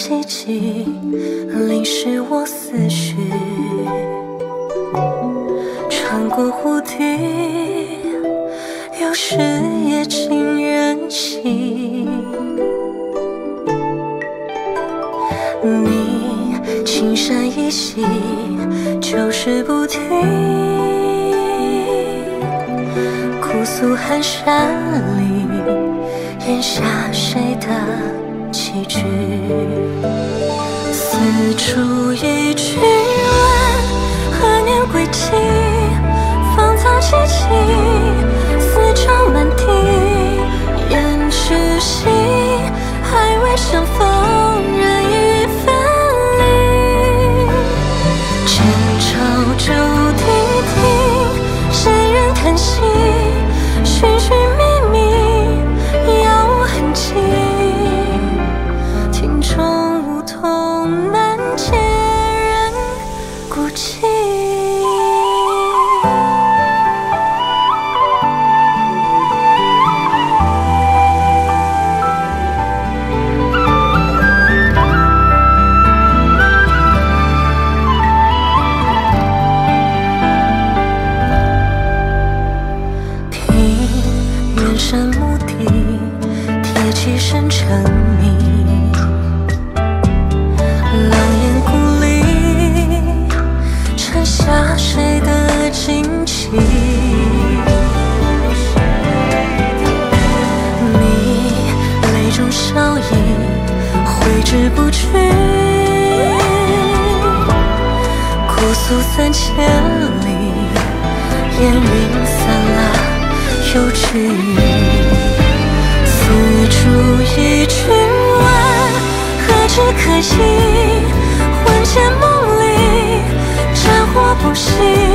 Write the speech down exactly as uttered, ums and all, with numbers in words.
寂寂，淋湿我思绪。穿过湖底，有时也尽缘起。你青山依稀，旧事不提。哭诉寒山里，咽下谁的棋局？四处一句问，何年归期？芳草萋萋，丝绸满地。雁去兮，还未相逢，人已分离。今朝旧地听，谁人叹息？寻寻觅觅，杳无痕迹。庭中梧桐难解人孤寂。山墓地，铁骑深沉迷。狼烟故里，沉下谁的旌旗？你泪中笑意，挥之不去。哭诉三千里，烟云散了又去。四处一句问，何之可以？魂牵梦里，战火不息。